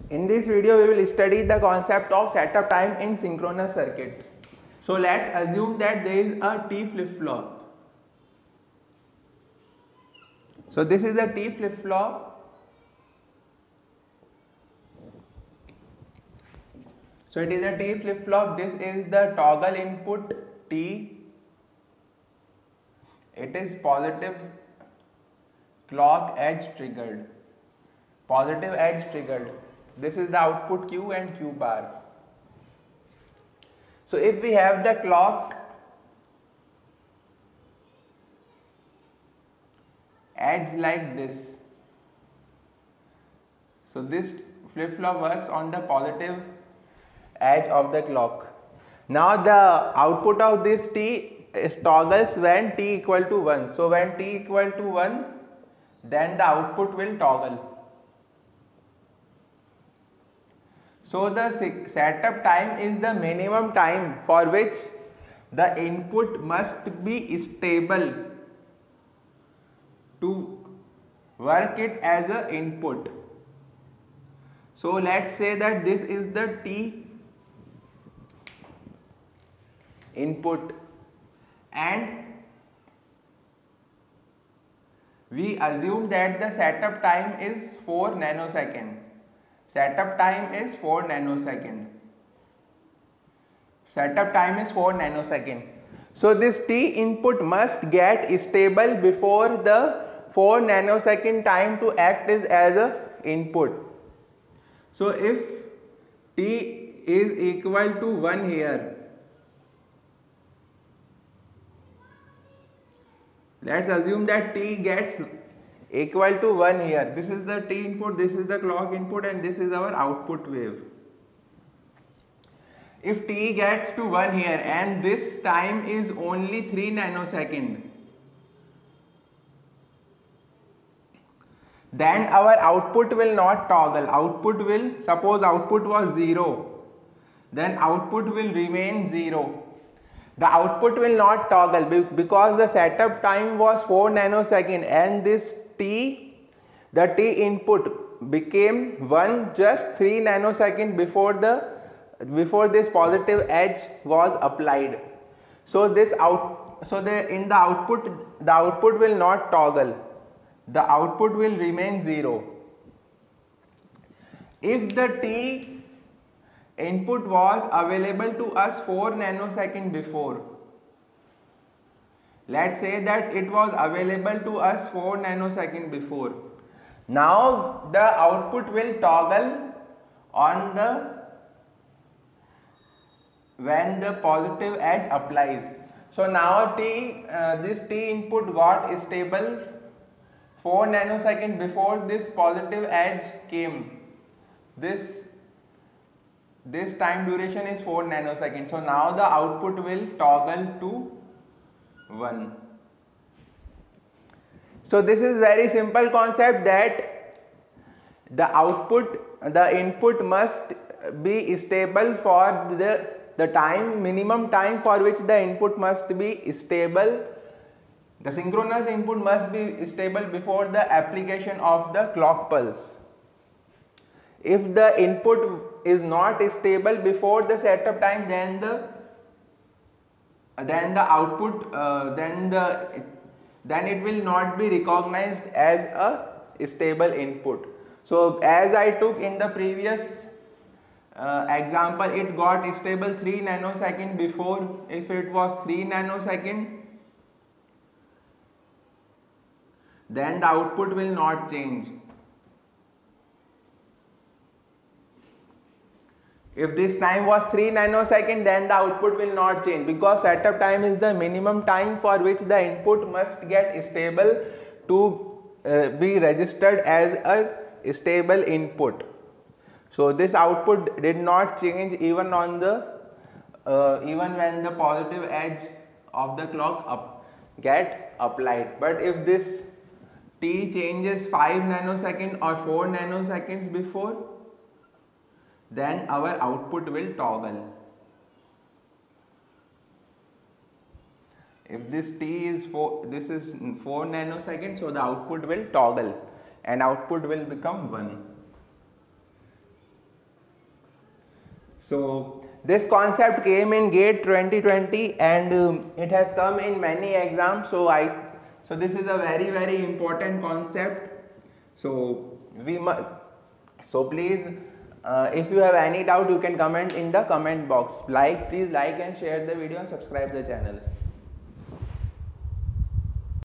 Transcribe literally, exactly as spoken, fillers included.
In this video, we will study the concept of setup time in synchronous circuits. So let's assume that there is a T flip-flop. So this is a T flip-flop. So it is a T flip-flop. This is the toggle input T. It is positive clock edge triggered. Positive edge triggered. This is the output Q and Q bar. So if we have the clock edge like this, so this flip-flop works on the positive edge of the clock. Now the output of this T is toggles when T equal to one. So when T equal to one, then the output will toggle. So the setup time is the minimum time for which the input must be stable to work it as an input. So let's say that this is the T input and we assume that the setup time is four nanosecond. Setup time is four nanosecond. Setup time is four nanosecond. So this T input must get stable before the four nanosecond time to act as, as a input. So if T is equal to one here, let's assume that T gets equal to one here. This is the T input, this is the clock input, and this is our output wave. If T gets to one here and this time is only three nanosecond, then our output will not toggle. Output will, suppose output was zero, then output will remain zero. The output will not toggle because the setup time was four nanosecond and this T, the T input became one just three nanosecond before the before this positive edge was applied. So this out so the in the output the output will not toggle. The output will remain zero. If the T input was available to us four nanosecond before, let's say that it was available to us four nanosecond before. Now the output will toggle on the when the positive edge applies. So now T uh, this T input got stable four nanosecond before this positive edge came. This this time duration is four nanosecond. So now the output will toggle to one. So this is very simple concept that the output, the input must be stable for the, the time, minimum time for which the input must be stable. The synchronous input must be stable before the application of the clock pulse. If the input is not stable before the setup time, then the then the output uh, then the then it will not be recognized as a stable input. So as I took in the previous uh, example, it got stable three nanosecond before. If it was three nanosecond, then the output will not change. If this time was three nanosecond, then the output will not change because setup time is the minimum time for which the input must get stable to uh, be registered as a stable input. So this output did not change even on the uh, even when the positive edge of the clock up get applied. But if this T changes five nanosecond or four nanoseconds before, then our output will toggle. If this T is four, this is four nanoseconds, so the output will toggle and output will become one. So this concept came in GATE twenty twenty and um, it has come in many exams. So I so this is a very very important concept. So we must so please uh, if you have any doubt you can comment in the comment box. Like please like and share the video and subscribe the channel.